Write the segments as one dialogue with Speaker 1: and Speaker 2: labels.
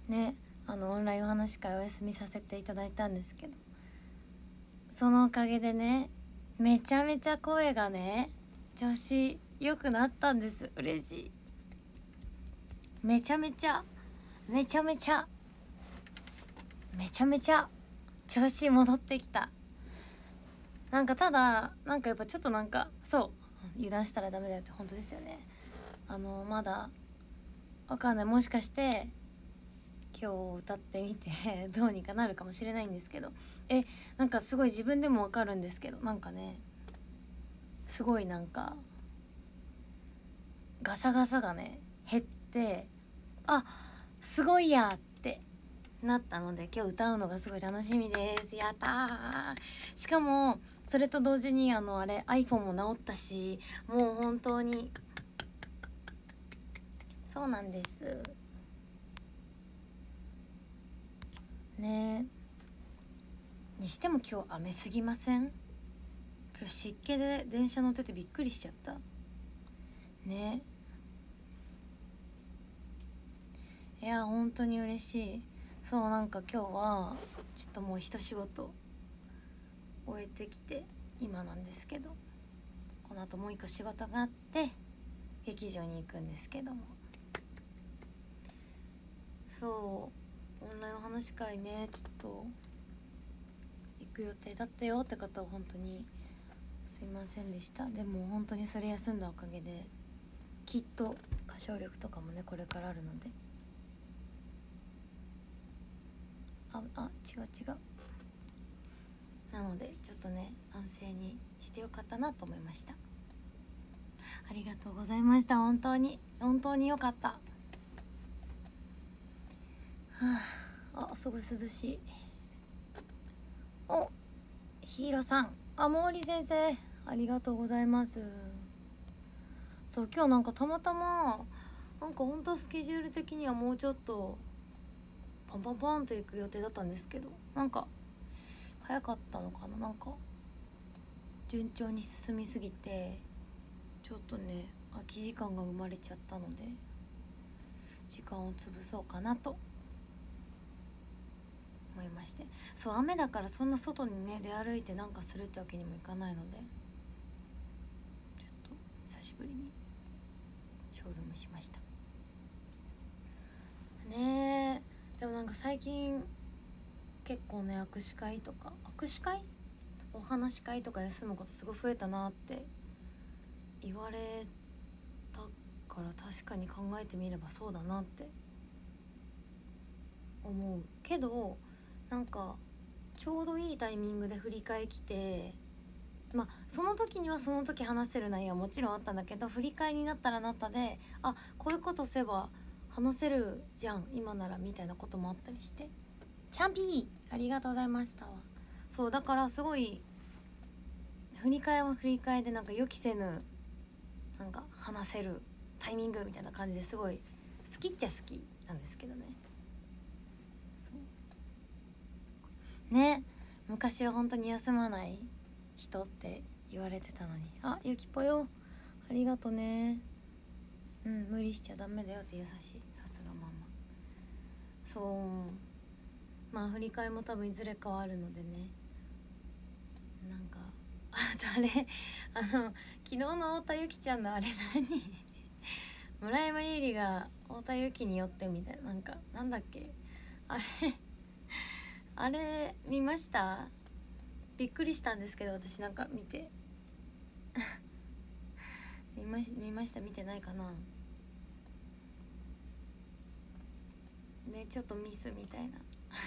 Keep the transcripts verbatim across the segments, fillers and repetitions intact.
Speaker 1: ね、あのオンラインお話し会お休みさせていただいたんですけど、そのおかげでね、めちゃめちゃ声がね調子良くなったんです。嬉しい。めちゃめちゃめちゃめちゃめちゃめちゃ調子戻ってきた。なんかただなんかやっぱちょっとなんかそう油断したらダメだよって本当ですよね。あのまだわかんない、もしかして今日歌ってみてどうにかなるかもしれないんですけど、えなんかすごい自分でもわかるんですけど、なんかねすごいなんかガサガサがね減って、あすごいやってなったので、今日歌うのがすごい楽しみです。やったー。しかもそれと同時にあのあれ iPhone も直ったし、もう本当にそうなんですね。にしても今日雨すぎません？今日湿気で電車乗っててびっくりしちゃったね。いや本当に嬉しい。そうなんか今日はちょっともう一仕事終えてきて今なんですけど、この後もう一個仕事があって劇場に行くんですけども、そうオンラインお話し会ねちょっと行く予定だったよって方は本当にすいませんでした。でも本当にそれ休んだおかげできっと歌唱力とかもねこれからあるので、ああ違う違うなのでちょっとね安静にしてよかったなと思いました。ありがとうございました。本当に本当によかった。はあ、あすごい涼しい。おヒーローさん、あ毛利先生ありがとうございます。そう今日なんかたまたまなんか本当スケジュール的にはもうちょっとパンパンパンと行く予定だったんですけど、なんか早かったのかな、なんか順調に進みすぎてちょっとね空き時間が生まれちゃったので時間を潰そうかなと思いまして、そう雨だからそんな外にね出歩いてなんかするってわけにもいかないので、ちょっと久しぶりにショールームしましたね。えでもなんか最近結構ね握手会とか握手会お話し会とか休むことすごい増えたなって言われたから確かに考えてみればそうだなって思うけど、なんかちょうどいいタイミングで振り返来て、まあその時にはその時話せる内容はもちろんあったんだけど、振り返りになったらなったで、あこういうことすれば話せるじゃん今ならみたいなこともあったりして、チャンピーありがとうございましたわ。そうだからすごい振り返りは振り返りでなんか予期せぬなんか話せるタイミングみたいな感じですごい好きっちゃ好きなんですけどね。そうね、昔は本当に休まない人って言われてたのに、あゆきぽよありがとね。うん無理しちゃダメだよって優しい、さすがママ。そうまあ振り替えも多分いずれかはあるのでね。なんかあとあれあの昨日の太田ゆきちゃんのあれ何村山優里が太田ゆきによってみたいな、なんかなんだっけあれあれ見ました？びっくりしたんですけど私なんか見て見まし見ました見てないかなね、ちょっとミスみたいな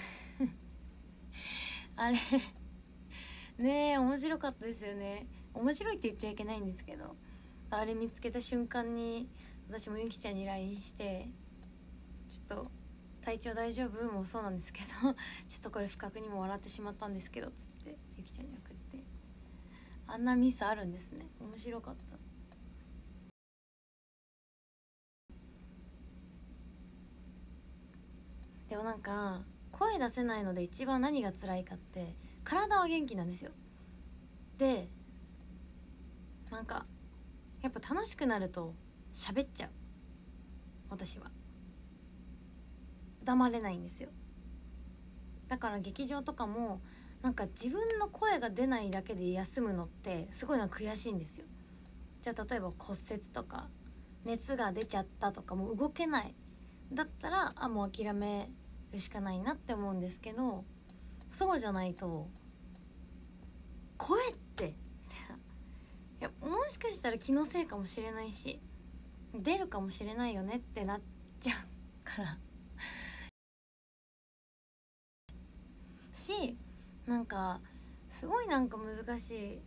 Speaker 1: あれねえ面白かったですよね。面白いって言っちゃいけないんですけど、あれ見つけた瞬間に私もゆきちゃんに ライン してちょっと体調大丈夫もそうなんですけどちょっとこれ不覚にも笑ってしまったんですけどつってゆきちゃんに送って、あんなミスあるんですね。面白かった。でもなんか声出せないので一番何が辛いかって体は元気なんですよ。でなんかやっぱ楽しくなると喋っちゃう私は。 黙れないんですよ。だから劇場とかもなんか自分の声が出ないだけで休むのってすごいの悔しいんですよ。じゃあ例えば骨折とか熱が出ちゃったとかもう動けないだったらあもう諦めるしかないなって思うんですけど、そうじゃないと声ってみたいな、いやもしかしたら気のせいかもしれないし出るかもしれないよねってなっちゃうからし、なんかすごいなんか難しい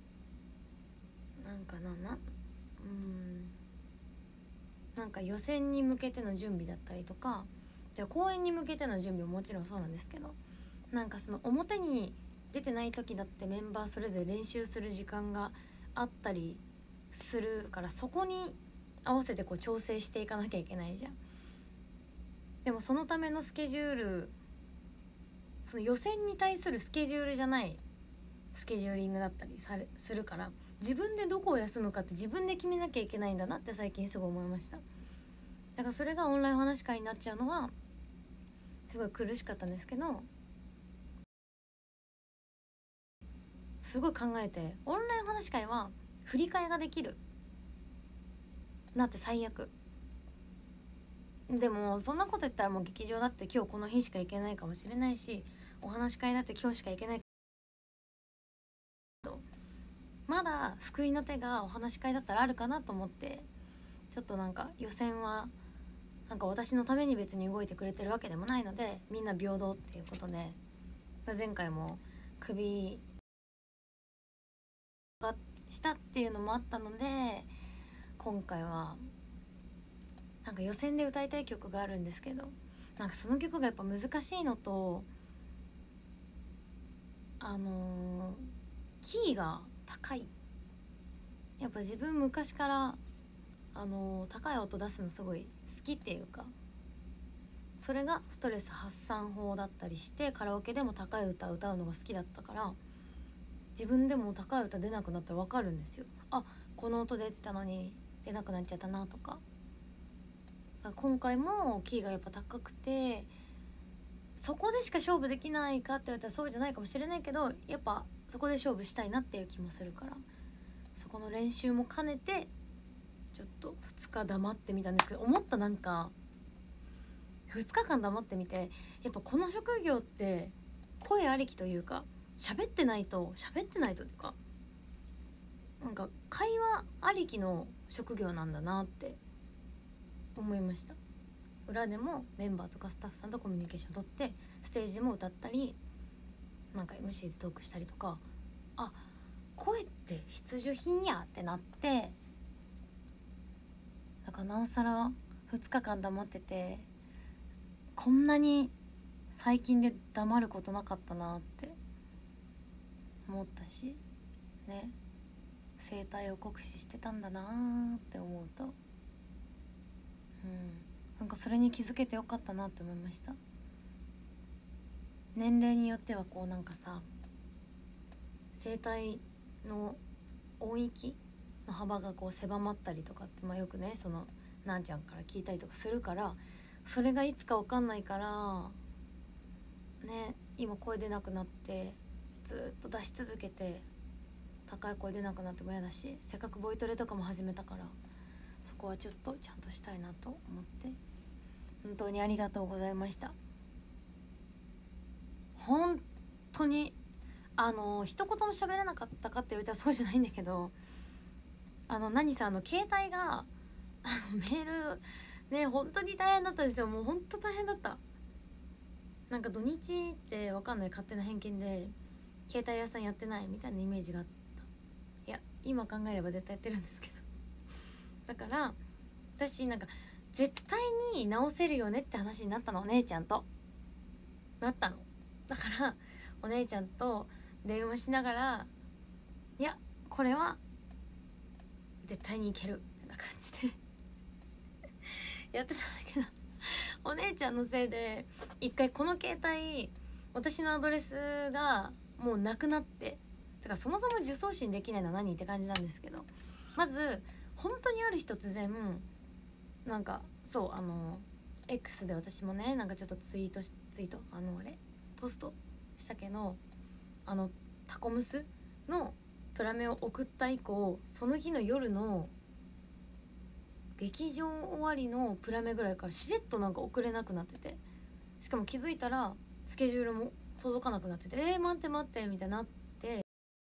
Speaker 1: なんかななうんなんか予選に向けての準備だったりとか、じゃあ公演に向けての準備ももちろんそうなんですけど、なんかその表に出てない時だってメンバーそれぞれ練習する時間があったりするから、そこに合わせてこう調整していかなきゃいけないじゃん。でもそのためのスケジュール、その予選に対するスケジュールじゃないスケジューリングだったりされするから、自分でどこを休むかって自分で決めなきゃいけないんだなって最近すごい思いました。だからそれがオンラインお話し会になっちゃうのはすごい苦しかったんですけど、すごい考えて、オンラインお話し会は振り替えができるなって最悪。でもそんなこと言ったらもう劇場だって今日この日しか行けないかもしれないし、お話し会だって今日しか行けないと、まだ救いの手がお話し会だったらあるかなと思って、ちょっとなんか予選はなんか私のために別に動いてくれてるわけでもないので、みんな平等っていうことで、前回もクビがしたっていうのもあったので、今回はなんか予選で歌いたい曲があるんですけど、なんかその曲がやっぱ難しいのと、あのー、キーが高い。やっぱ自分昔からあのー、高い音出すのすごい好きっていうか、それがストレス発散法だったりして、カラオケでも高い歌歌うのが好きだったから、自分でも高い歌出なくなったら分かるんですよ。あ、この音出てたのに出なくなっちゃったなとか。だから今回もキーがやっぱ高くて、そこでしか勝負できないかって言われたらそうじゃないかもしれないけど、やっぱそこで勝負したいなっていう気もするから、そこの練習も兼ねてちょっとふつか黙ってみたんですけど、思った、なんかふつかかん黙ってみて、やっぱこの職業って声ありきというか、喋ってないと喋ってないとっていうか、なんか会話ありきの職業なんだなって思いました。裏でもメンバーとかスタッフさんとコミュニケーション取って、ステージでも歌ったり、なんか エムシー でトークしたりとか、あ、声って必需品やってなって、だからなおさらふつかかん黙ってて、こんなに最近で黙ることなかったなって思ったしね、声帯を酷使してたんだなって思うと、うんなんかそれに気づけてよかったなって思いました。年齢によってはこうなんかさ、声帯の音域の幅がこう狭まったりとかって、まあよくね、そのなんちゃんから聞いたりとかするから、それがいつか分かんないからね、今声出なくなってずっと出し続けて高い声出なくなっても嫌だし、せっかくボイトレとかも始めたから、そこはちょっとちゃんとしたいなと思って、本当にありがとうございました。本当にあの一言も喋らなかったかって言われたらそうじゃないんだけど、あの何さ、あの携帯があのメールね、本当に大変だったんですよ。もう本当大変だった。なんか土日ってわかんない勝手な偏見で携帯屋さんやってないみたいなイメージがあった。いや今考えれば絶対やってるんですけどだから私なんか絶対に直せるよねって話になったの、お姉ちゃんとなったの。だからお姉ちゃんと電話しながら、いやこれは絶対にいけるみたいな感じでやってたんだけど、お姉ちゃんのせいで一回この携帯私のアドレスがもうなくなって、だからそもそも受送信できないのは何って感じなんですけど、まず本当にある日突然なんかそうあの X で私もねなんかちょっとツイートしツイートあのあれポストしたけど、あのタコムスのプラメを送った以降、その日の夜の劇場終わりのプラメぐらいからしれっとなんか送れなくなってて、しかも気づいたらスケジュールも届かなくなってて、えー、待って待ってみたいになって、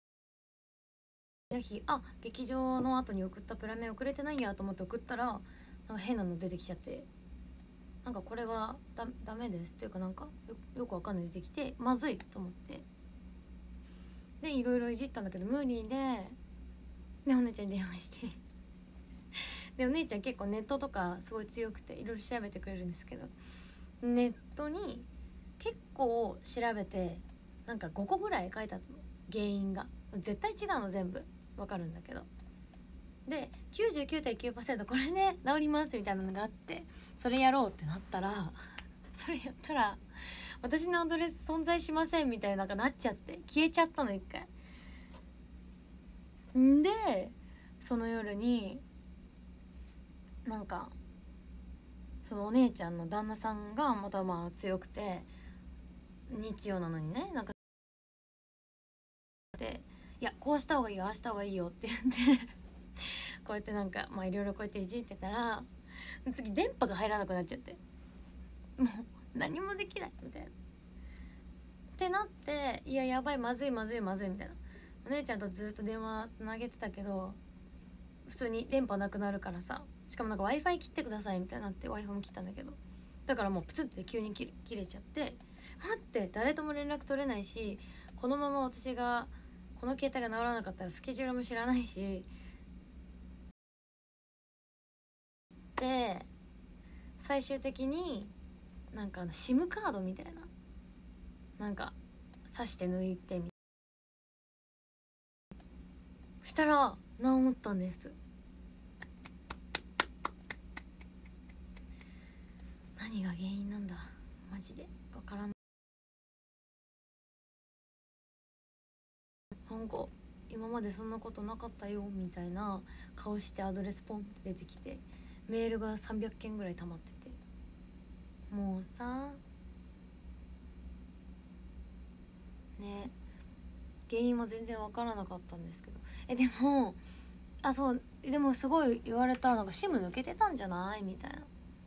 Speaker 1: 日あ劇場の後に送ったプラメ遅れてないやと思って送ったら、なんか変なの出てきちゃって、なんかこれはだダメですというか、なんか よ, よくわかんない出てきてまずいと思って、でいろいろいじったんだけど無理で、でお姉ちゃんに電話してでお姉ちゃん結構ネットとかすごい強くていろいろ調べてくれるんですけど、ネットに結構調べてなんかごこぐらい書いてあったの、原因が絶対違うの全部わかるんだけど、で きゅうじゅうきゅうてんきゅうパーセント これで治りますみたいなのがあって、それやろうってなったらそれやったら私のアドレス存在しませんみたいななんかなっちゃって消えちゃったの一回。んでその夜になんかそのお姉ちゃんの旦那さんがまたまあ強くて、日曜なのにねなんかでいやこうした方がいいよああした方がいいよって言ってこうやってなんかまあいろいろこうやっていじってたら、次電波が入らなくなっちゃって、もう何もできないみたいなってなって、いややばいまずいまずいまずいみたいな、お姉ちゃんとずっと電話つなげてたけど普通に電波なくなるからさ、しかもなんか Wi-Fi 切ってくださいみたいになって Wi-Fi も切ったんだけど、だからもうプツって急に切れ切れちゃって、待って誰とも連絡取れないし、このまま私がこの携帯が治らなかったらスケジュールも知らないし、で最終的になんかあの SIM カードみたいななんか挿して抜いてみしたら治ったんです。何が原因なんだマジでわからない。なんか今までそんなことなかったよみたいな顔してアドレスポンって出てきて、メールがさんびゃっけんぐらい溜まってて、もうさね原因は全然わからなかったんですけど、えでもあそうでもすごい言われた、なんか SIM 抜けてたんじゃないみたいな、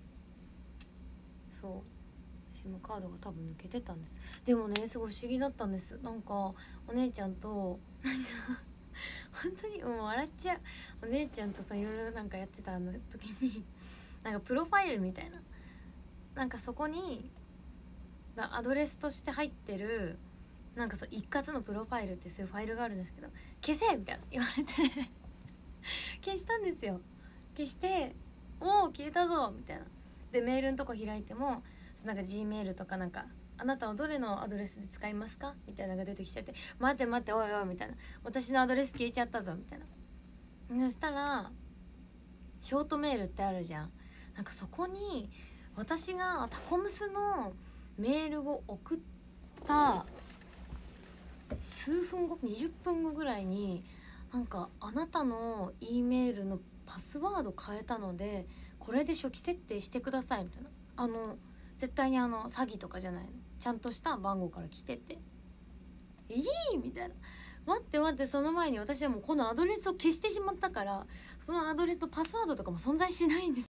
Speaker 1: そう SIM カードが多分抜けてたんです。でもねすごい不思議だったんです。なんかお姉ちゃんとなんか本当にもう笑っちゃう、お姉ちゃんとさいろいろなんかやってたの時になんかプロファイルみたいな、なんかそこにアドレスとして入ってるなんかそう一括のプロファイルってそういうファイルがあるんですけど、消せみたいな言われて消したんですよ。消しておお消えたぞみたいな。でメールのとこ開いてもなんか G メールとかなんかあなたはどれのアドレスで使いますかみたいなのが出てきちゃって、待って待っておいおいみたいな、私のアドレス消えちゃったぞみたいな。そしたらショートメールってあるじゃん、なんかそこに私がタコムスのメールを送った数分後にじゅっぷんごぐらいになんかあなたの E メールのパスワード変えたのでこれで初期設定してくださいみたいな、あの絶対にあの詐欺とかじゃないの、ちゃんとした番号から来てて、いいみたいな、待って待って、その前に私はもうこのアドレスを消してしまったから、そのアドレスとパスワードとかも存在しないんです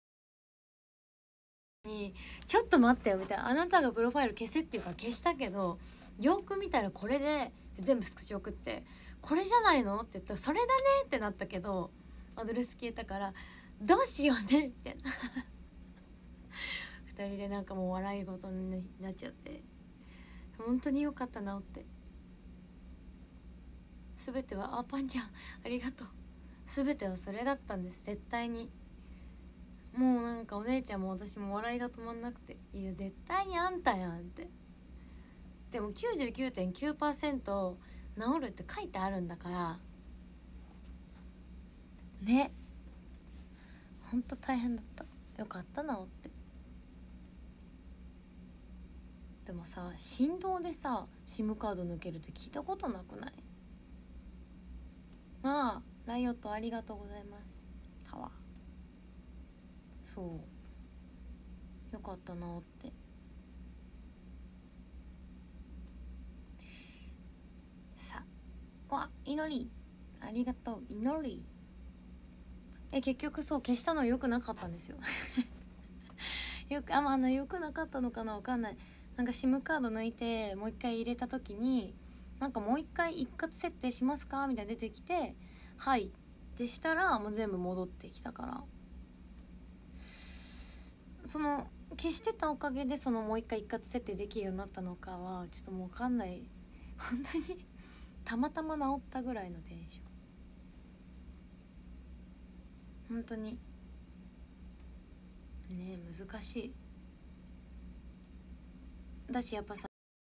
Speaker 1: に、ちょっと待ってよみたいな、あなたがプロファイル消せっていうから消したけどよく見たらこれで全部スクショ送って、これじゃないのって言ったらそれだねってなったけどアドレス消えたからどうしようねみたいなふたりでなんかもう笑い事になっちゃって、本当によかった治って、全てはあパンちゃんありがとう、全てはそれだったんです絶対に。もうなんかお姉ちゃんも私も笑いが止まんなくて、いや絶対にあんたやんって、でも きゅうじゅうきゅうてんきゅうパーセント 治るって書いてあるんだからね、ほんと大変だった、よかった治って。でもさ振動でさ SIM カード抜けるって聞いたことなくない？ああライオットありがとうございますタワー、そうよかったなって。さあ、わ、祈りありがとう。祈りえ結局そう消したの良くなかったんですよよくあまあの良くなかったのかな、わかんない。なんか SIM カード抜いてもう一回入れた時になんかもう一回一括設定しますかみたいな出てきて、はいってしたらもう全部戻ってきたから、その消してたおかげでそのもう一回一括設定できるようになったのかはちょっともう分かんない。本当にたまたま治ったぐらいのテンション。本当にねえ難しい。だしやっぱさ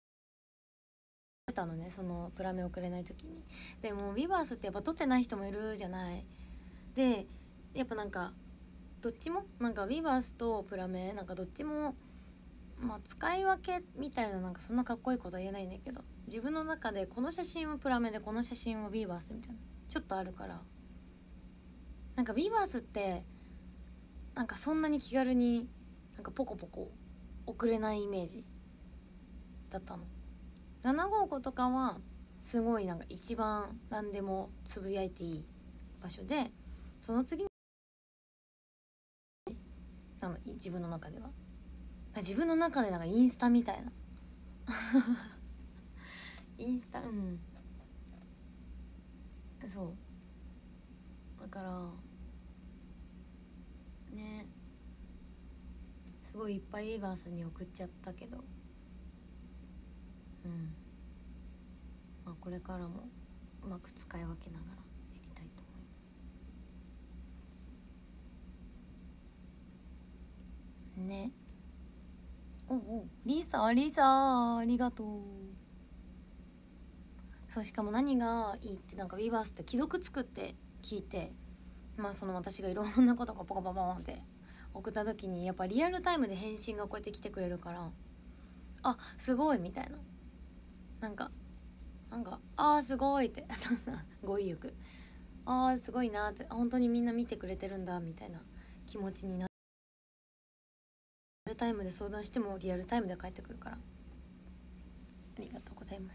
Speaker 1: たのね、そのプラメ送れない時に。でもビバースってやっぱ取ってない人もいるじゃない。でやっぱなんかどっちもなんかビバースとプラメなんかどっちもまあ使い分けみたいな、なんかそんなかっこいいことは言えないんだけど、自分の中でこの写真はプラメでこの写真はビーバースみたいなちょっとあるから、なんかビーバースってなんかそんなに気軽になんかポコポコ送れないイメージだったの。ななごごとかはすごいなんか一番何でもつぶやいていい場所で、その次になの自分の中では自分の中でなんかインスタみたいなインスタうんそうだからね、すごいいっぱいイーバースに送っちゃったけど、うんまあこれからもうまく使い分けながらやりたいと思いますね。おおリサリサありがとう。そうしかも何がいいってなんかビーバースって既読つくって聞いて、まあその私がいろんなことがポコポコポンって送った時にやっぱリアルタイムで返信がこうやって来てくれるから、あすごいみたいな、なんかなんかあーすごいって語彙力あーすごいなって、本当にみんな見てくれてるんだみたいな気持ちになって、リアルタイムで相談してもリアルタイムで返ってくるから、ありがとうございます。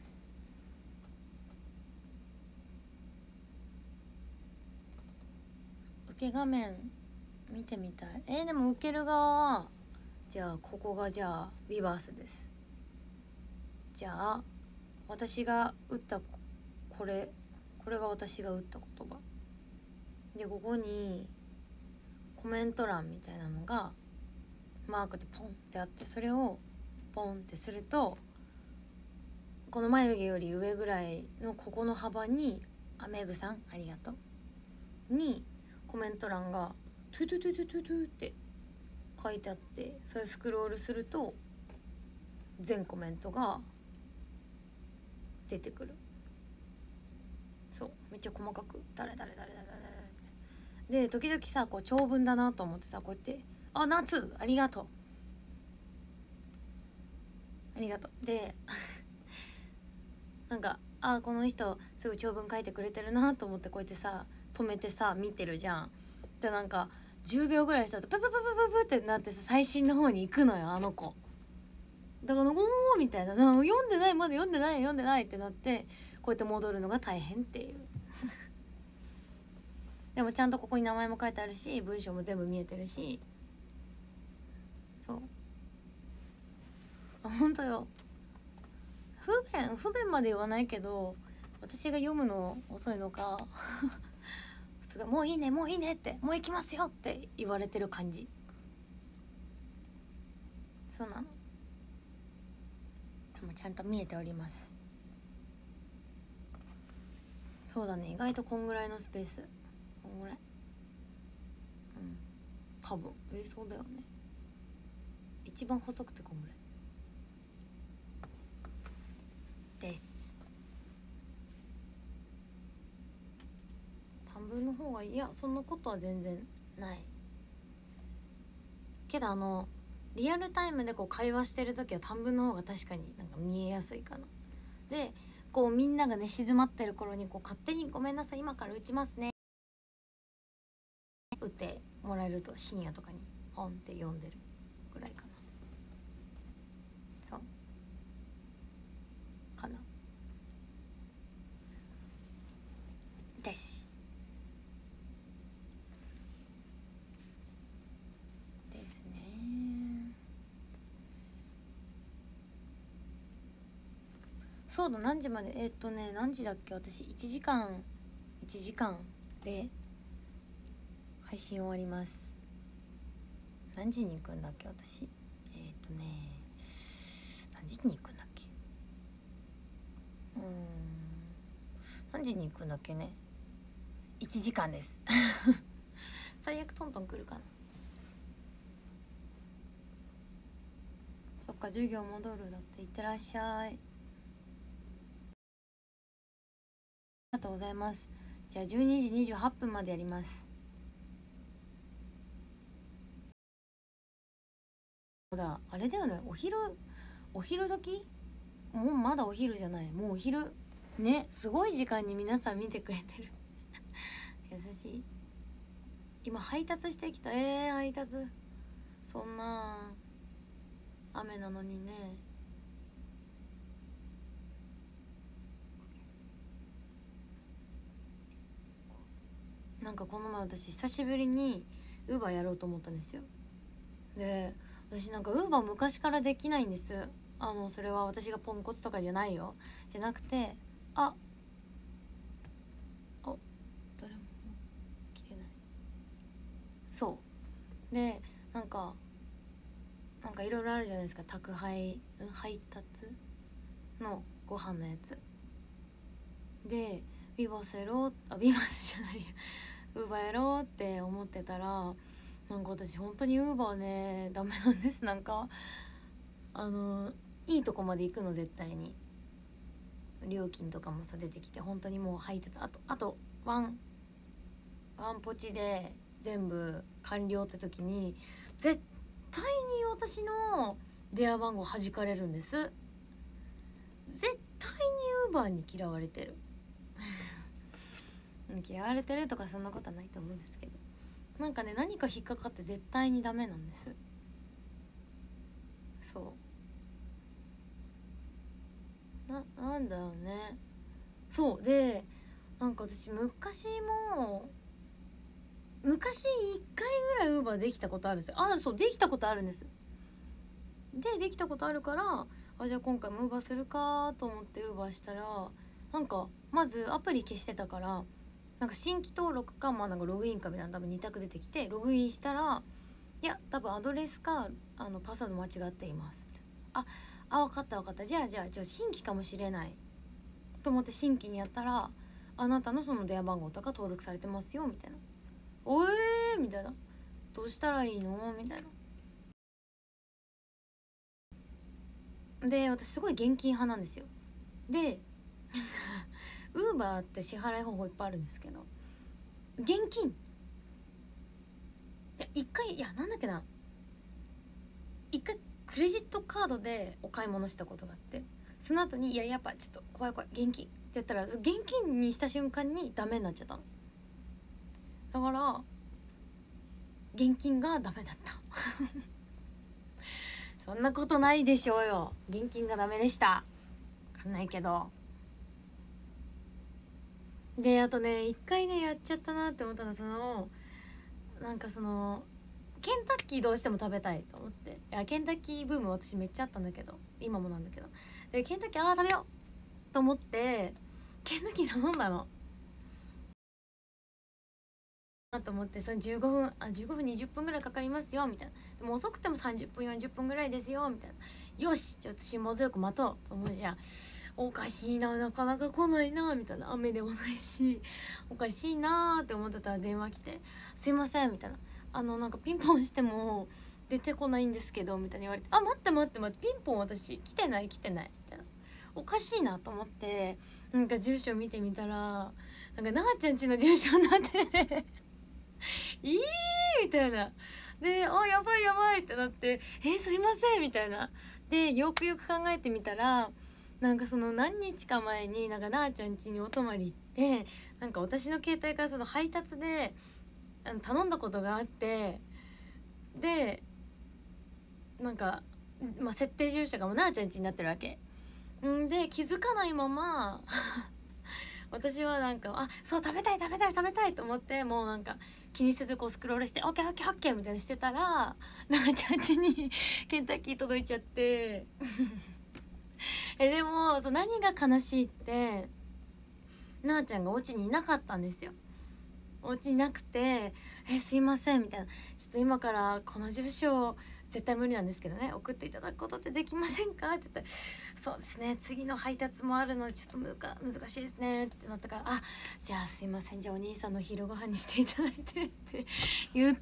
Speaker 1: 受け画面見てみたい。えー、でも受ける側はじゃあここがじゃあビバースです。じゃあ私が打ったこれこれが私が打った言葉で、ここにコメント欄みたいなのがマークでポンってあって、それをポンってするとこの眉毛より上ぐらいのここの幅に「あめぐさんありがとう」にコメント欄がトゥトゥトゥトゥトゥトゥって書いてあって、それスクロールすると全コメントが出てくる。そうめっちゃ細かく誰誰誰誰誰で、時々さこう長文だなと思ってさ、こうやって「あ夏ありがとうありがとう」でなんかあこの人すぐ長文書いてくれてるなと思ってこうやってさ止めてさ見てるじゃん。でなんかじゅうびょうぐらいしたとププププププってなってさ最新の方に行くのよあの子。だから「おー」みたいな「読んでないまだ読んでない読んでない」ってなってこうやって戻るのが大変っていうでもちゃんとここに名前も書いてあるし文章も全部見えてるし、そうあ本当よ。不便不便まで言わないけど私が読むの遅いのかすごいもういいねもういいねってもう行きますよって言われてる感じ。そうなの。でもちゃんと見えております。そうだね、意外とこんぐらいのスペース、こんぐらい、うん多分えそうだよね、一番細くてこんぐらいです。短文の方がいいや、そんなことは全然ないけど、あのリアルタイムでこう会話してる時は短文の方が確かになんか見えやすいかな。でこうみんながね静まってる頃にこう勝手に「ごめんなさい今から打ちますね」打ってもらえると深夜とかにポンって読んでるぐらいかな。 そうかなですですね。そうだ、何時まで、えー、っとね何時だっけ、私いちじかんいちじかんで配信終わります。何時に行くんだっけ私、えー、っとね何時に行くんだっけ、うーん何時に行くんだっけね、いちじかんです最悪トントン来るかな。そっか、授業戻るだって。いってらっしゃい。ありがとうございます。じゃあじゅうにじにじゅうはっぷんまでやります。ほらあれだよね、お昼お昼時、もうまだお昼じゃない、もうお昼ね。すごい時間に皆さん見てくれてる優しい。今配達してきた。えー、配達そんな雨なのにね。なんかこの前私久しぶりにウーバーやろうと思ったんですよ。で私なんかウーバー昔からできないんです。あのそれは私がポンコツとかじゃないよ、じゃなくて、ああ誰も来てない。そうでなんかなんかいろいろあるじゃないですか、宅配、うん、配達のご飯のやつで、ビバスやろう、あビバスじゃないやウーバーやろうって思ってたら、なんか私本当にウーバーねダメなんです。なんかあのいいとこまで行くの、絶対に料金とかもさ出てきて、本当にもう配達あとあとワンワンポチで全部完了って時に絶対に私の電話番号弾かれるんです。絶対にウーバーに嫌われてる嫌われてるとかそんなことはないと思うんですけど、なんかね何か引っかかって絶対にダメなんです。そうな、なんだろうね。そうでなんか私昔も昔いっかいぐらいウーバーできたことあるんですよ。あそうできたことあるんです。でできたことあるから、あじゃあ今回もウーバーするかと思ってウーバーしたら、なんかまずアプリ消してたから、なんか新規登録か、まあ、なんかログインかみたいな多分に択出てきて、ログインしたらいや多分アドレスかあのパスワード間違っていますみたいな。ああ分かった分かった、じゃあじゃあじゃあ新規かもしれないと思って新規にやったら、あなたのその電話番号とか登録されてますよみたいな。おえーみたいな、どうしたらいいのみたいな。で私すごい現金派なんですよ。でウーバーって支払い方法いっぱいあるんですけど、現金いや一回、いやなんだっけな、一回クレジットカードでお買い物したことがあって、その後にいややっぱちょっと怖い怖い現金って言ったら、現金にした瞬間にダメになっちゃったの。だから現金がダメだったそんなことないでしょうよ、現金がダメでした。分かんないけど。であとね一回ねやっちゃったなって思ったのは、そのなんかそのケンタッキーどうしても食べたいと思って、いやケンタッキーブーム私めっちゃあったんだけど、今もなんだけど、でケンタッキーあー食べようと思ってケンタッキー頼んだのなと思って、そのじゅうごふんあじゅうごふんにじゅっぷんぐらいかかりますよみたいな、でも遅くてもさんじゅっぷんよんじゅっぷんぐらいですよみたいな。よしちょっと辛抱強く待とうと思うじゃん。おかしいな、なかなか来ないなみたいな、雨でもないしおかしいなって思ってたら電話来て、すいませんみたいな、あのなんかピンポンしても出てこないんですけどみたいに言われて、あ待って待って待ってピンポン私来てない来てないみたいな、おかしいなと思って、なんか住所見てみたらなんかなあちゃんちの住所になってていいみたいな。であやばいやばいってなって、えー、すいませんみたいな。でよくよく考えてみたら、なんかその何日か前になんかなあちゃん家にお泊まり行って、なんか私の携帯からその配達であの頼んだことがあって、でなんかまあ、設定住所がもうなあちゃん家になってるわけんで、気づかないまま私はなんか、あ、そう食べたい食べたい食べたいと思って、もうなんか気にせずこうスクロールして、オッケーオッケーオッケーみたいにしてたら、なあちゃん家にケンタッキー届いちゃってえでもそう、何が悲しいって、なあちゃんがお家にいなかったんですよ。お家にいなくて、えすいませんみたいな、ちょっと今からこの住所絶対無理なんですけどね、送っていただくことってできませんかって言ったら、そうですね、次の配達もあるのでちょっとむか難しいですねってなったから、あ、じゃあすいません、じゃあお兄さんの昼ご飯にしていただいてって言って、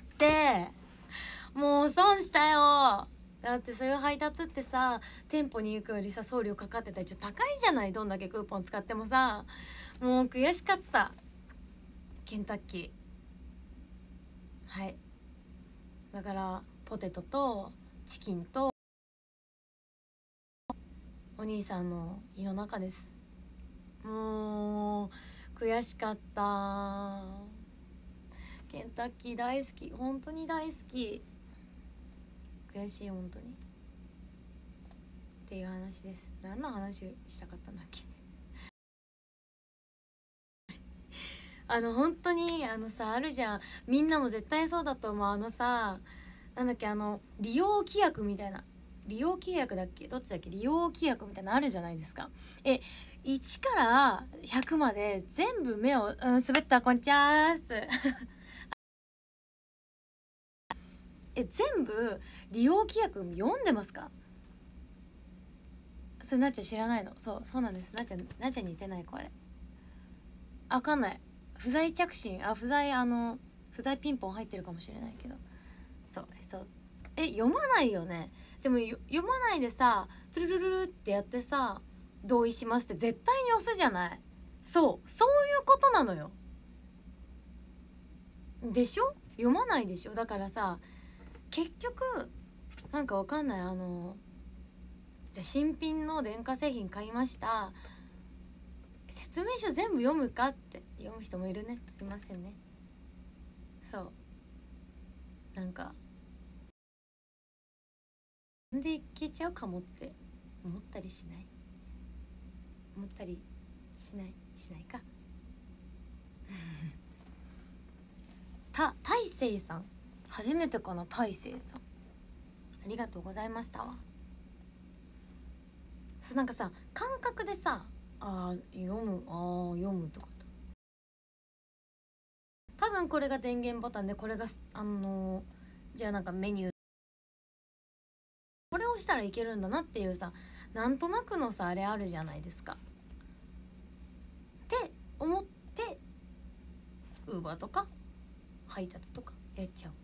Speaker 1: もう損したよ。だってそういう配達ってさ、店舗に行くよりさ送料かかってたりちょっと高いじゃない、どんだけクーポン使ってもさ。もう悔しかった、ケンタッキー。はい、だからポテトとチキンとお兄さんの胃の中です。もう悔しかった。ケンタッキー大好き、本当に大好き。悔しい本当にっていう話です。何の話したかったんだっけあの本当にあのさ、あるじゃん、みんなも絶対そうだと思う、あのさ、なんだっけ、あの利用規約みたいな、利用契約だっけ、どっちだっけ、利用規約みたいなのあるじゃないですか。えいちからひゃくまで全部目を、うん、滑った、こんちゃーすえ全部利用規約読んでますか？それなっちゃん知らないの？そうそうなんです。なっちゃんなっちゃんに似てない、これあわかんない、不在着信、あ不在、あの不在ピンポン入ってるかもしれないけど、そうそう、え読まないよね。でも読まないでさ、トゥルルルルってやってさ、同意しますって絶対に押すじゃない。そうそういうことなのよ。でしょ、読まないでしょ。だからさ、結局なんかわかんない、あのじゃあ新品の電化製品買いました、説明書全部読むかって読む人もいるね、すいませんね。そうなんかなんでいけちゃうかもって思ったりしない？思ったりしないしないかた大成さん、初めてかな、大成さんありがとうございましたわ。そうなんかさ、感覚でさ、あー読む、あー読むとか、多分これが電源ボタンで、これがあのー、じゃあなんかメニュー、これを押したらいけるんだなっていうさ、なんとなくのさあれあるじゃないですかって思って、ウーバーとか配達とかやっちゃう。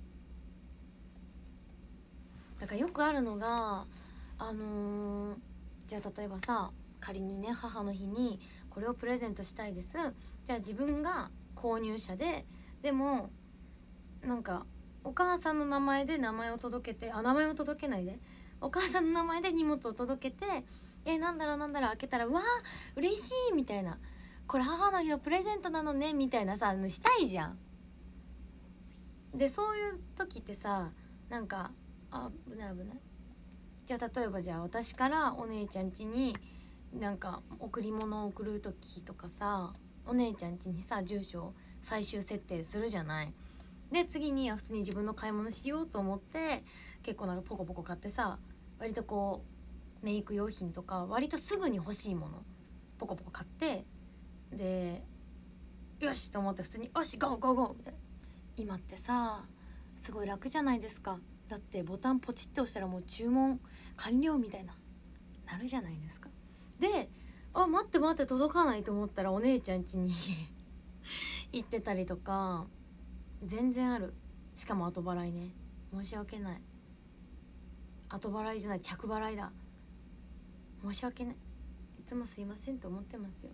Speaker 1: だからよくあるのが、あのー、じゃあ例えばさ、仮にね母の日にこれをプレゼントしたいです、じゃあ自分が購入者で、でもなんかお母さんの名前で名前を届けて、あ名前を届けないで、お母さんの名前で荷物を届けて、えなんだろうなんだろう開けたら、うわー嬉しいみたいな、これ母の日のプレゼントなのねみたいなさしたいじゃん。でそういう時ってさ、なんかあ危ない危ない、じゃあ例えばじゃあ私からお姉ちゃん家になんか贈り物を送る時とかさ、お姉ちゃん家にさ住所を最終設定するじゃない。で次に普通に自分の買い物しようと思って結構なんかポコポコ買ってさ、割とこうメイク用品とか割とすぐに欲しいものポコポコ買って、でよしと思って普通によしゴーゴーゴーみたいな。今ってさすごい楽じゃないですか。だってボタンポチって押したらもう注文完了みたいななるじゃないですか。であ待って待って届かないと思ったらお姉ちゃん家に行ってたりとか全然ある。しかも後払いね、申し訳ない、後払いじゃない着払いだ、申し訳ない、いつもすいませんと思ってますよ。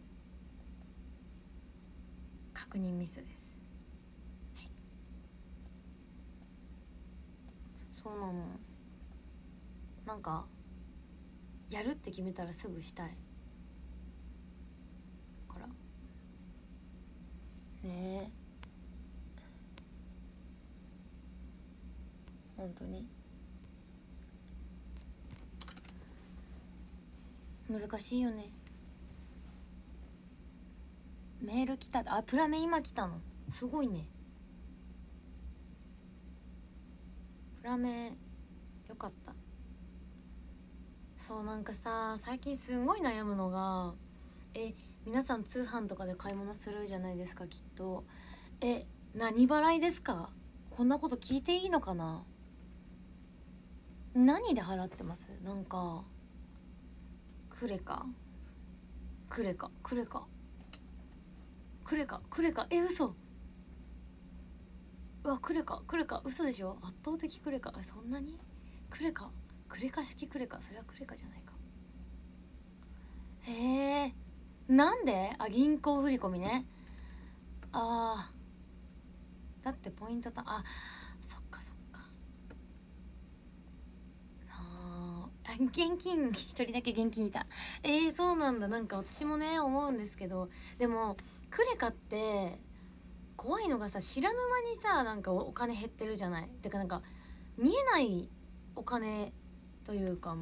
Speaker 1: 確認ミスです、はい、そうなの。なんかやるって決めたらすぐしたいからねえ、本当に難しいよね。メール来た。あ、プラメ今来たのすごいね。プラメよかった。そうなんかさ、最近すんごい悩むのが、え皆さん通販とかで買い物するじゃないですか、きっと。え何払いですか？こんなこと聞いていいのかな？何で払ってます？なんかクレカクレカクレカクレカクレカえ嘘。うわクレカクレカ嘘でしょ。圧倒的クレカ。えそんなにクレカクレカ式クレカ。それはクレカじゃないか。へえなんで？あ銀行振り込みね。あーだってポイントたあそっかそっか。ああ現金一人だけ現金いた。えー、そうなんだ。なんか私もね思うんですけど、でもクレカって怖いのがさ、知らぬ間にさなんかお金減ってるじゃない。てかなんか見えないお金というか、うん、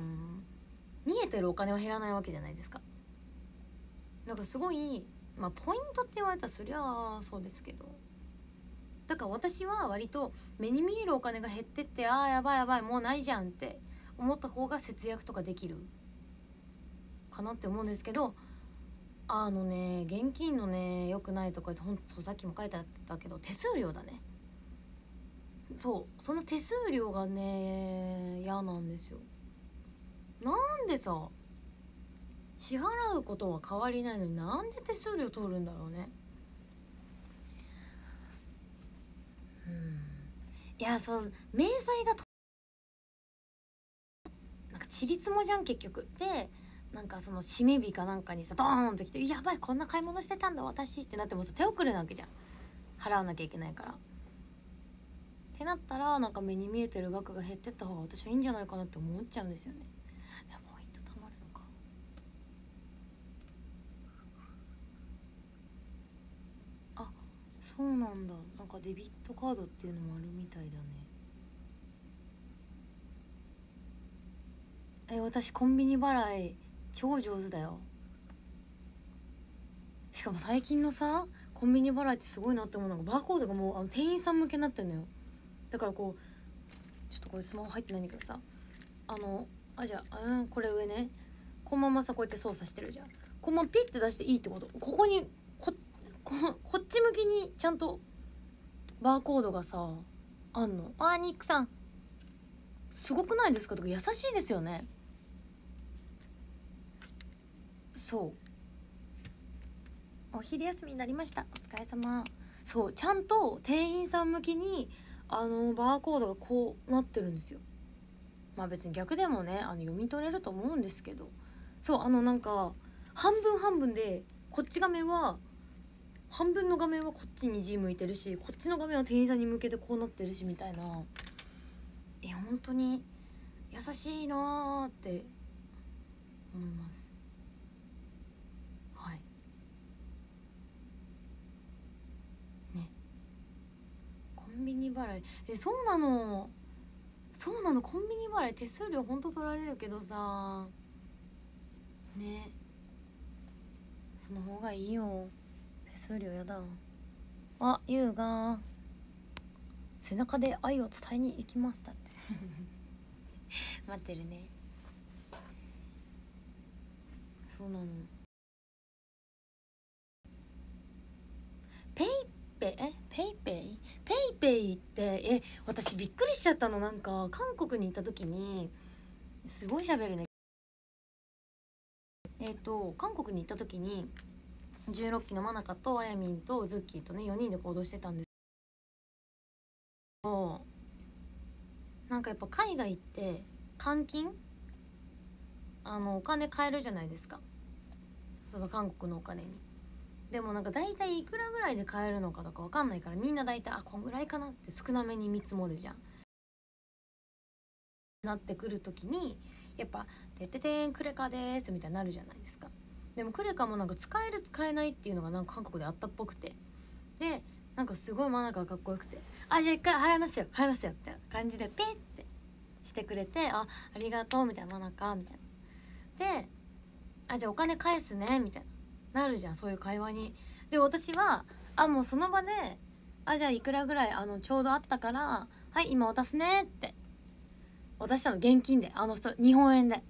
Speaker 1: 見えてるお金は減らないわけじゃないですか。なんかすごいまあポイントって言われたらそりゃあそうですけど、だから私は割と目に見えるお金が減ってって、あーやばいやばいもうないじゃんって思った方が節約とかできるかなって思うんですけど、あのね現金のね良くないところってほんとさっきも書いてあったけど手数料だね。そうその手数料がね嫌なんですよ。なんでさ支払うことは変わりないのになんで手数料取るんだろうね。うんいやその明細がとなんかちりつもじゃん結局で、なんかその締め日かなんかにさドーンときてやばいこんな買い物してたんだ私ってなってもさ手遅れなわけじゃん、払わなきゃいけないからってなったら、なんか目に見えてる額が減ってった方が私はいいんじゃないかなって思っちゃうんですよね。ポイント貯まるのか。あそうなんだ。なんかデビットカードっていうのもあるみたいだね。え私コンビニ払い超上手だよ。しかも最近のさコンビニ払いってすごいなって思うのが、バーコードがもうあの店員さん向けになってんのよ。だからこうちょっとこれスマホ入ってないんだけどさ、あのあじゃあうんこれ上ね、このままさこうやって操作してるじゃん。このままピッて出していいってこと。ここにこここっち向きにちゃんとバーコードがさあんの。あーニックさんすごくないですか？とか優しいですよね。そうお昼休みになりました、お疲れ様。そうちゃんと店員さん向きにあのバーコードがこうなってるんですよ。まあ別に逆でもねあの読み取れると思うんですけど、そうあのなんか半分半分で、こっち画面は半分の画面はこっちに字向いてるし、こっちの画面は店員さんに向けてこうなってるしみたいな。え本当に優しいなーって思います。はいねコンビニ払いえそうなのそうなのコンビニ払い手数料ほんと取られるけどさね、その方がいいよ。手数料やだ。あゆうが背中で愛を伝えに行きますだって待ってるね。そうなの。ペイペイえペイペイペイペイってえ私びっくりしちゃったの。なんか韓国に行った時にすごい喋るね。えっと韓国に行った時にじゅうろっきのマナカとあやみんとズッキーとねよにんで行動してたんですけど、なんかやっぱ海外って換金あのお金買えるじゃないですか、その韓国のお金に。でもなんか大体いくらぐらいで買えるのかとか分かんないから、みんな大体あこんぐらいかなって少なめに見積もるじゃん。なってくる時にやっぱ「てっててんクレカです」みたいになるじゃないですか。でもクレカもなんか使える使えないっていうのがなんか韓国であったっぽくて、でなんかすごいマナカがかっこよくて「あじゃあ一回払いますよ払いますよ」みたいな感じでペッてしてくれて「あありがとう」みたいな「マナカ」みたいな。であじゃあお金返すねみたいななるじゃん、そういう会話に。で私はあもうその場であじゃあいくらぐらいあのちょうどあったからはい今渡すねって渡したの、現金で、あの人日本円で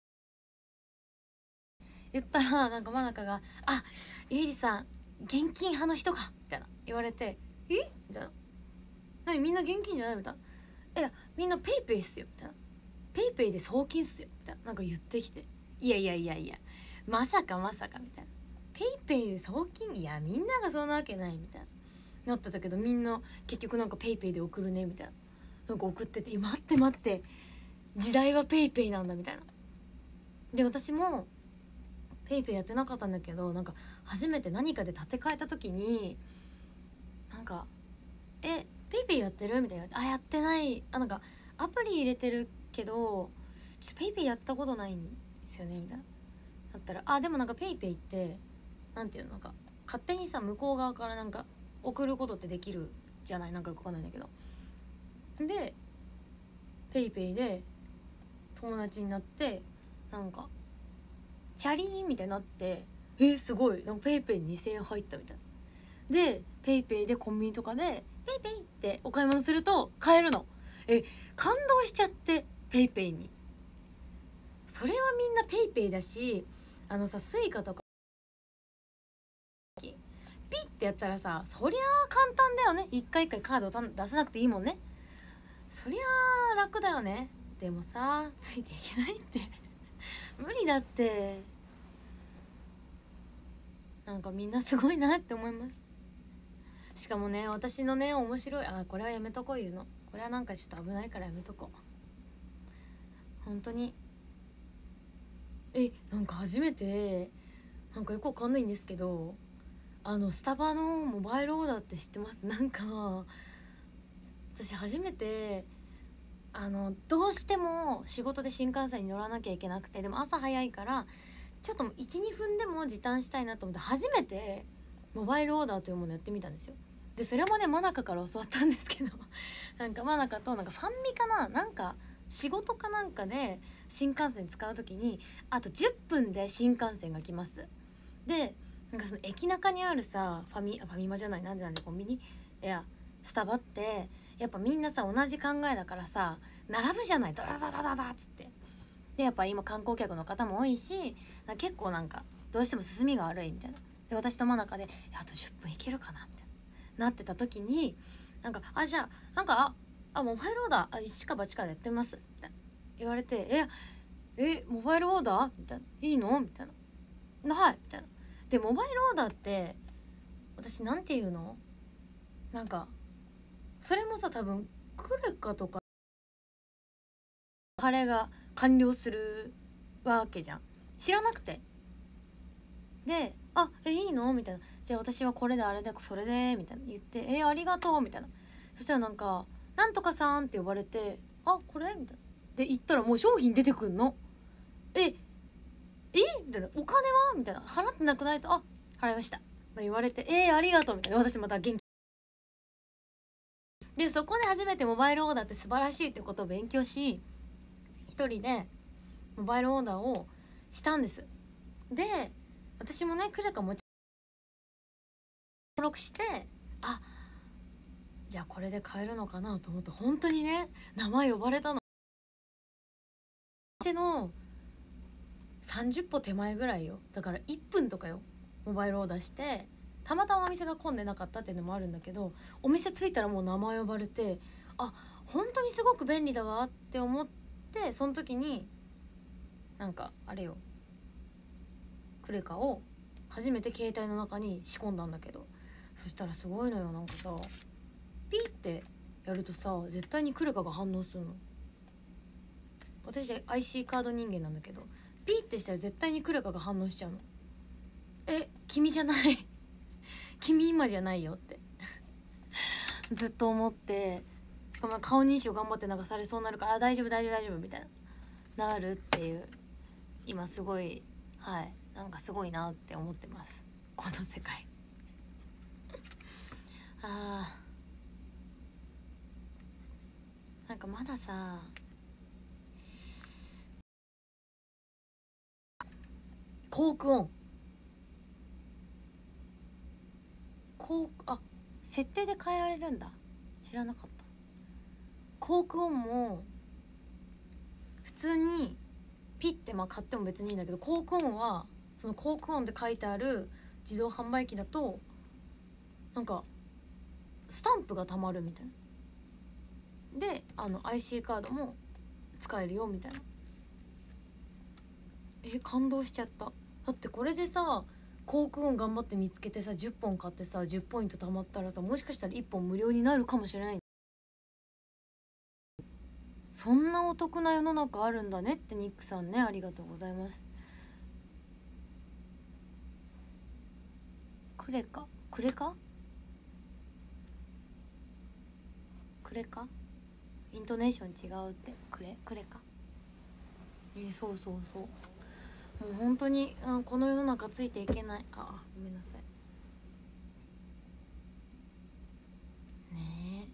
Speaker 1: 言ったら、なんか真中が「あゆいりさん現金派の人か」みたいな言われて「えみたいな「何みんな現金じゃない?」みたいな「いやみんなペイペイっすよ」みたいな「ペイペイで送金っすよ」みたいななんか言ってきて「いやいやいやいやまさかまさか」みたいな「ペイペイで送金いやみんながそんなわけない」みたいななってたけど、みんな結局なんかペイペイで送るねみたいななんか送ってて「待って待って時代はペイペイなんだ」みたいな。で私もペイペイやってなかったんだけど、なんか初めて何かで立て替えた時になんか「えペイペイやってる?」みたいな「あやってないあなんかアプリ入れてるけどちょっとペイペイやったことないんですよね」みたいなだったら「あでもなんかペイペイってなんていうのなんか勝手にさ向こう側からなんか送ることってできるじゃない、なんかよくわかんないんだけど、でペイペイで友達になってなんかチャリーンみたいになってえー、すごいなんかペイペイにせんえん入ったみたいなでペイペイでコンビニとかでペイペイってお買い物すると買えるの。え感動しちゃってペイペイに。それはみんなペイペイだし、あのさスイカとかピッてやったらさそりゃあ簡単だよね、一回一回カード出さなくていいもんね、そりゃあ楽だよね。でもさついていけないって無理だって。なんかみんなすごいなって思います。しかもね私のね面白いあこれはやめとこう言うの、これはなんかちょっと危ないからやめとこう本当に。えなんか初めてなんかよくわかんないんですけど、あのスタバのモバイルオーダーって知ってます？なんか私初めてあのどうしても仕事で新幹線に乗らなきゃいけなくて、でも朝早いからちょっと いちにふんでも時短したいなと思って初めてモバイルオーダーというものをやってみたんですよ。でそれもね真中から教わったんですけどなんか真中となんかファンミかななんか仕事かなんかで新幹線使う時にあとじゅっぷんで新幹線が来ます。でなんかその駅中にあるさファミファミマじゃないなんでなんでコンビニいやスタバってやっぱみんなさ同じ考えだからさ並ぶじゃない、ダダダダダダっつって。でやっぱ今観光客の方も多いし結構なんかどうしても進みが悪いみたいな。で私と真中であとじゅっぷんいけるかなみたいななってた時になんかあじゃあなんかああモバイルオーダーあ一か八かでやってますみたいな言われてええモバイルオーダーみたいないいのみたいなはいみたいな。でモバイルオーダーって私なんていうのなんかそれもさ多分クレカとか払いが完了するわけじゃん、知らなくて。で「あえいいの?」みたいな「じゃあ私はこれであれでそれで」みたいな言って「えありがとう」みたいな。そしたらなんか「なんとかさん」って呼ばれて「あこれ?」みたいなで言ったらもう商品出てくんの。ええみたいな「お金は?」みたいな「払ってなくない?」あ払いました」言われて「えー、ありがとう」みたいな。私また元気でそこで初めてモバイルオーダーって素晴らしいってことを勉強し一人でモバイルオーダーをしたんです。で私もねクレカも登録してあじゃあこれで買えるのかなと思って本当にね名前呼ばれたの。店のさんじゅっぽ手前ぐらいよ、だからいっぷんとかよモバイルオーダーして、たまたまお店が混んでなかったっていうのもあるんだけどお店着いたらもう名前呼ばれてあ本当にすごく便利だわって思って、その時になんかあれよクレカを初めて携帯の中に仕込んだんだけど、そしたらすごいのよ、なんかさピーってやるとさ絶対にクレカが反応するの。私 アイシー カード人間なんだけどピーってしたら絶対にクレカが反応しちゃうの。え君じゃない君今じゃないよってずっと思って、しかも顔認証頑張ってなんかされそうになるからあ大丈夫大丈夫大丈夫みたいななるっていう、今すごいはいなんかすごいなって思ってますこの世界あーなんかまださコークオン、コークあ設定で変えられるんだ、知らなかった。コークオンも普通にピッてまあ買っても別にいいんだけど、コークオンはそのコークオンって書いてある自動販売機だとなんかスタンプがたまるみたいなで、あの アイシー カードも使えるよみたいな。え感動しちゃった。だってこれでさコークオン頑張って見つけてさじゅっぽん買ってさじゅうポイント貯まったらさ、もしかしたらいっぽん無料になるかもしれない。そんなお得な世の中あるんだねってニックさんね、ありがとうございます。クレカクレカクレカイントネーション違うって、クレクレカえー、そうそうそう、もう本当にあこの世の中ついていけない。ああごめんなさいねえ。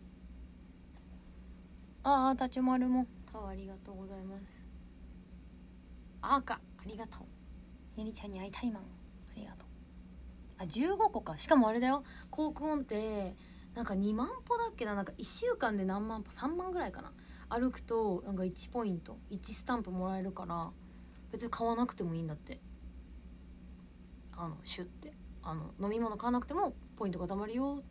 Speaker 1: ああタチョマルもタワーありがとうございます。あーかありがとう。ゆりちゃんに会いたいマンありがとう。あじゅうごこか。しかもあれだよ、コークオンってなんかにまん歩だっけな、なんかいっしゅうかんで何万歩、さんまんぐらいかな、歩くとなんかいちポイントいちスタンプもらえるから、別に買わなくてもいいんだって。あのシュッてあの飲み物買わなくてもポイントがたまるよって。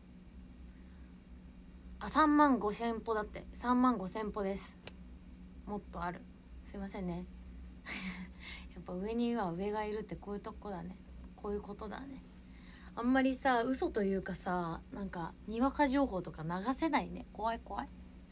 Speaker 1: あさんまんごせん歩だって。さんまんごせん歩です。もっとある、すいませんねやっぱ上には上がいるってこういうとこだね、こういうことだね。あんまりさ嘘というかさ、なんかにわか情報とか流せないね。怖い怖い。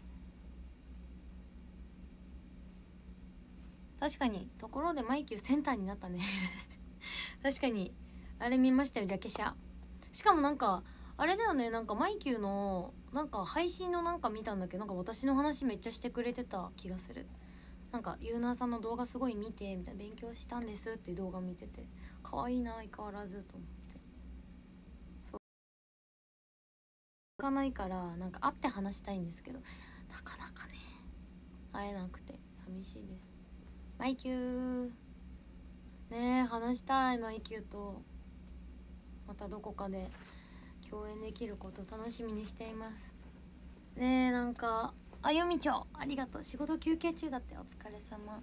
Speaker 1: 確かに。ところでマイキューセンターになったね確かにあれ見ましたよ、ジャケ写。しかもなんかあれだよね、なんかマイキューのなんか配信のなんか見たんだけど、なんか私の話めっちゃしてくれてた気がする。なんかユーナーさんの動画すごい見てみたいな、勉強したんですっていう動画見てて、可愛いな相変わらずと思って。そう行かないからなんか会って話したいんですけど、なかなかね会えなくて寂しいです。マイキューねえ話したい。マイキューとまたどこかで共演できることを楽しみにしていますね。えなんかあゆみちょありがとう。仕事休憩中だって、お疲れ様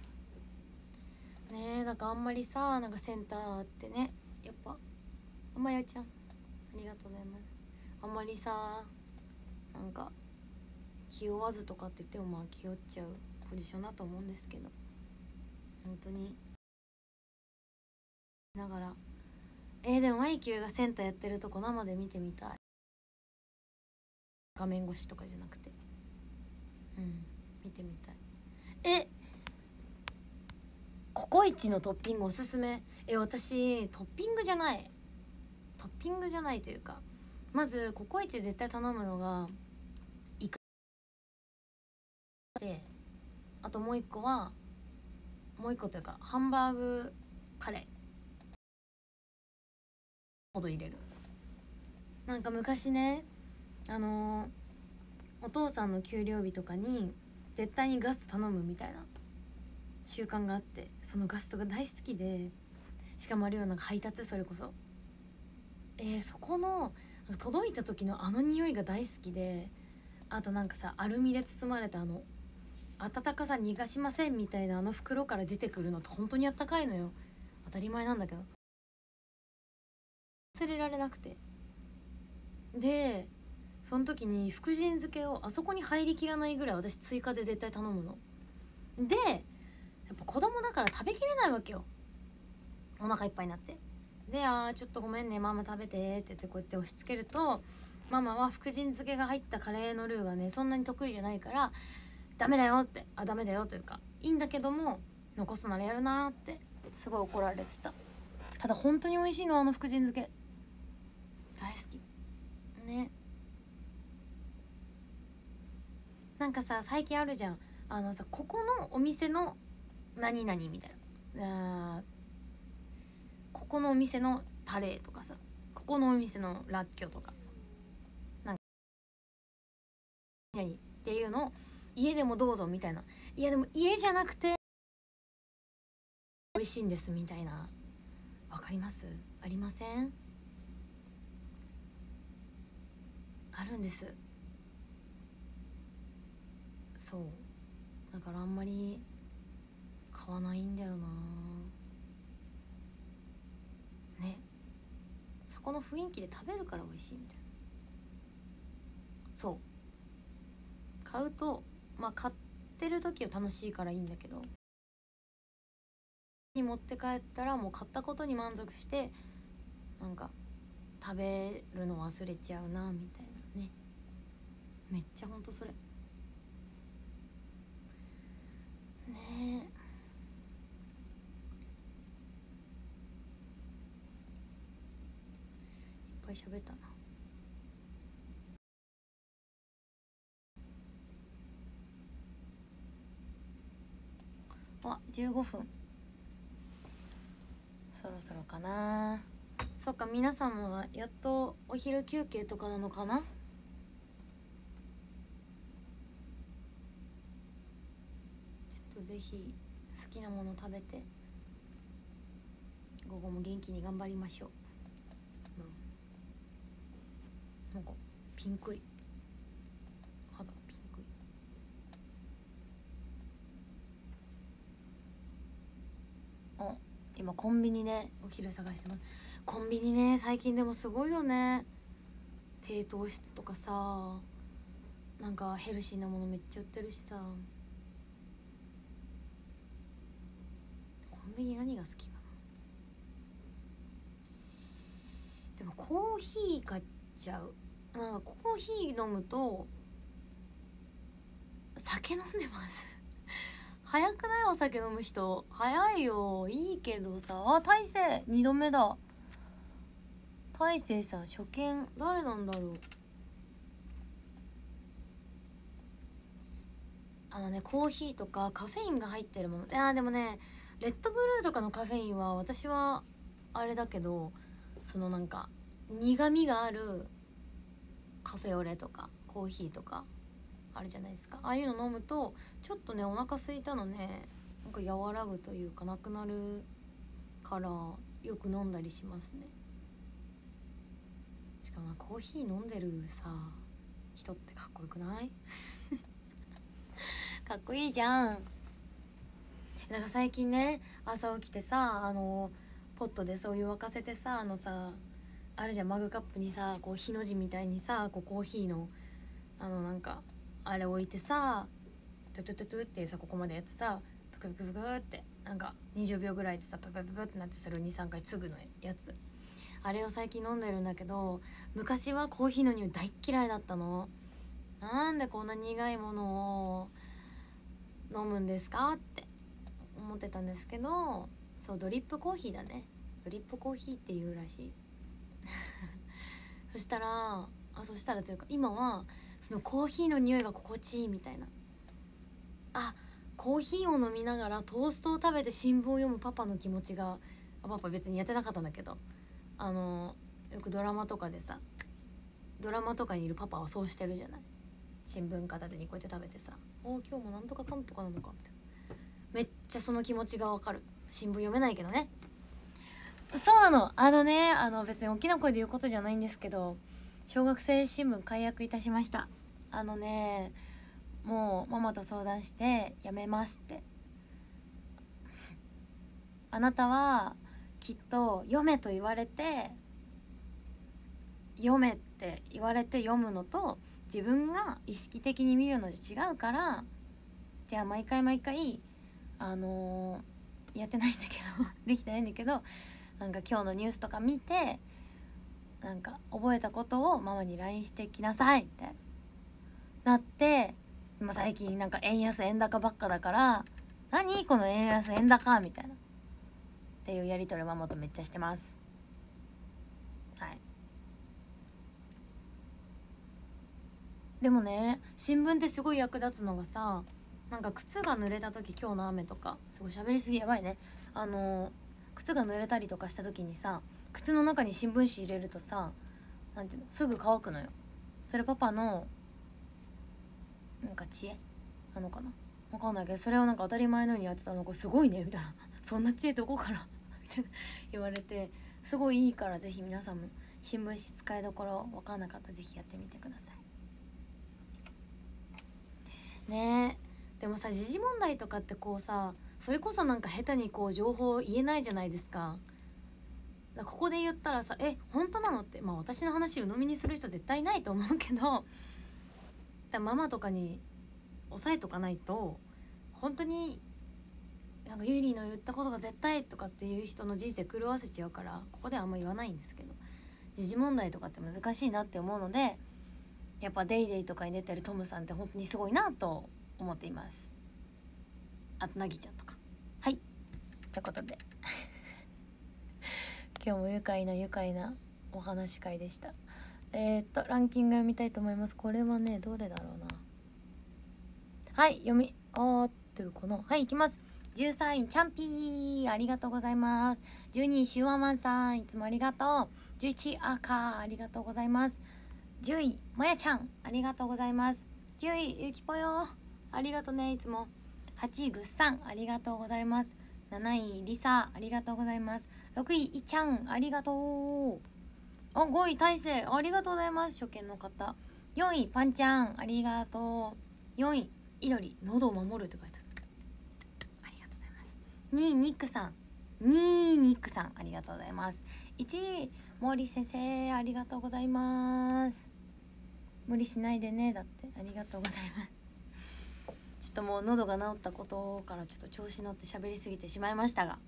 Speaker 1: ねえ。なんかあんまりさなんかセンターってね、やっぱあまやちゃんありがとうございます。あんまりさなんか気負わずとかって言ってもまあ気負っちゃうポジションだと思うんですけど、本当にながらえー、でもマイキューがセンターやってるとこ生で見てみたい。画面越しとかじゃなくて、うん見てみたい。えココイチのトッピングおすすめ。え私トッピングじゃないトッピングじゃないというか、まずココイチ絶対頼むのがイクラで、あともう一個はもう一個というかハンバーグカレーほど入れる。なんか昔ねあのー、お父さんの給料日とかに絶対にガスト頼むみたいな習慣があって、そのガストが大好きで、しかもあるような配達、それこそえー、そこの届いた時のあの匂いが大好きで、あとなんかさアルミで包まれたあの温かさ逃がしませんみたいなあの袋から出てくるのって本当にあったかいのよ。当たり前なんだけど忘れられなくて、でその時に福神漬けをあそこに入りきらないぐらい私追加で絶対頼むので、やっぱ子供だから食べきれないわけよ、お腹いっぱいになって。であーちょっとごめんねママ食べてって言ってこうやって押し付けると、ママは福神漬けが入ったカレーのルーがねそんなに得意じゃないからダメだよって、あダメだよというかいいんだけども残すならやるなーってすごい怒られてた。ただ本当に美味しいのあの福神漬け大好きね。なんかさ最近あるじゃん、あのさここのお店の何々みたいな、あここのお店のタレとかさ、ここのお店のラッキョとかなんか何っていうのを家でもどうぞみたいな。いやでも家じゃなくて美味しいんですみたいな、わかります？ありません？あるんです。そうだからあんまり買わないんだよなね。そこの雰囲気で食べるから美味しいみたいな。そう買うとまあ買ってる時は楽しいからいいんだけど、に持って帰ったらもう買ったことに満足してなんか食べるの忘れちゃうなみたいなね。めっちゃほんとそれね。えいっぱい喋ったな。あ、じゅうごふん、そろそろかな。そっか、皆さんもやっとお昼休憩とかなのかな。ちょっとぜひ好きなもの食べて午後も元気に頑張りましょう。うん、なんかピンクい肌、ピンクい。あ、今コンビニね、お昼探してます。コンビニね、最近でもすごいよね。低糖質とかさ、なんかヘルシーなものめっちゃ売ってるしさ。コンビニ何が好きかな。でもコーヒー買っちゃう。なんかコーヒー飲むと酒飲んでます早くない？お酒飲む人早いよ。いいけどさ。あ、大勢にどめだ。大勢さん初見。誰なんだろう。あのね、コーヒーとかカフェインが入ってるもの、いやでもねレッドブルーとかのカフェインは私はあれだけど、そのなんか苦味があるカフェオレとかコーヒーとかあるじゃないですか。ああいうの飲むとちょっとねお腹空いたのね、なんか和らぐというかなくなるからよく飲んだりしますね。しかもコーヒー飲んでるさ人ってかっこよくないかっこいいじゃん。なんか最近ね、朝起きてさ、あのポットでそういう沸かせてさ、あのさあるじゃん、マグカップにさこうひの字みたいにさこうコーヒーのあのなんかあれ置いてさ、トゥトゥトゥトゥってさここまでやってさ、プクプクプクってなんかにじゅうびょうぐらいでさププププってなって、それをにさんかい継ぐのやつ、あれを最近飲んでるんだけど、昔はコーヒーの匂い大っ嫌いだったの。なんでこんな苦いものを飲むんですかって思ってたんですけど、そうドリップコーヒーだね。ドリップコーヒーっていうらしいそしたらあそしたらというか今はそのコーヒーの匂いが心地いいみたいな。あ、コーヒーを飲みながらトーストを食べて新聞を読むパパの気持ちが、パパ別にやってなかったんだけど、あのよくドラマとかでさ、ドラマとかにいるパパはそうしてるじゃない。新聞片手にこうやって食べてさ、お今日もなんとかかんとかなのかみたいな。めっちゃその気持ちがわかる。新聞読めないけどね。そうなの。あのね、あの別に大きな声で言うことじゃないんですけど、小学生新聞解約いたしました。あのね、もうママと相談してやめますってあなたはきっと読めと言われて読めって言われて読むのと自分が意識的に見るので違うから、じゃあ毎回毎回あのー、やってないんだけどできてないんだけど、なんか今日のニュースとか見てなんか覚えたことをママに ライン してきなさいってなって、今最近なんか円安円高ばっかだから、何この円安円高みたいなっていうやり取りママとめっちゃしてます。はい。でもね、新聞ってすごい役立つのがさ、なんか靴が濡れた時、今日の雨とかすごい喋りすぎやばいね。あの靴が濡れたりとかした時にさ、靴の中に新聞紙入れるとさ、なんていうの、すぐ乾くのよ。それパパのなんか知恵なのかな、わかんないけど、それをなんか当たり前のようにやってたのがすごいねみたいなそんな知恵どこからって言われて、すごいいいから、ぜひ皆さんも新聞紙使いどころ分かんなかったらぜひやってみてくださいね。えでもさ、時事問題とかってこうさ、それこそなんか下手にこう情報言えないじゃないですか。だここで言ったらさ、え本当なのって、まあ私の話を鵜呑みにする人絶対いないと思うけど、だママとかに押さえとかないと、本当になんかユーリーの言ったことが絶対とかっていう人の人生狂わせちゃうから、ここではあんま言わないんですけど、時事問題とかって難しいなって思うので、やっぱデイデイとかに出てるトムさんって本当にすごいなと思っています。あとなぎちゃんとか。はいということで今日も愉快な愉快なお話会でした。えー、っとランキング読みたいと思います。これはねどれだろうな。はい読み合ってるかな。はい行きます。じゅうさんいチャンピーありがとうございます。じゅうにいシュワマンさんいつもありがとう。じゅういちいアーカーありがとうございます。じゅういまやちゃんありがとうございます。きゅういゆきぽよありがとねいつも。はちいぐっさんありがとうございます。なないりさありがとうございます。ろくいいちゃんありがとう。おごい大勢ありがとうございます。初見の方。よんいパンちゃんありがとう。よんいいろり喉を守るって書いてある。ありがとうございます。にいニックさんにいニックさんありがとうございます。いちい毛利先生ありがとうございます。無理しないでねだってありがとうございます。ちょっともう喉が治ったことからちょっと調子乗って喋りすぎてしまいましたが、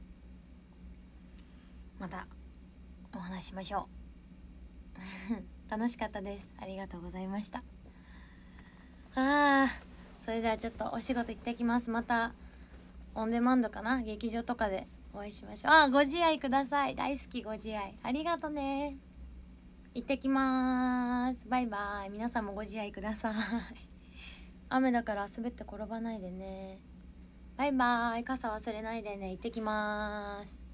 Speaker 1: またお話ししましょう楽しかったです。ありがとうございました。あーそれではちょっとお仕事行ってきます。またオンデマンドかな、劇場とかでお会いしましょう。あーご自愛ください。大好きご自愛ありがとね。行ってきまーす。バイバイ。皆さんもご自愛ください雨だから滑って転ばないでね。バイバイ。傘忘れないでね。行ってきまーす。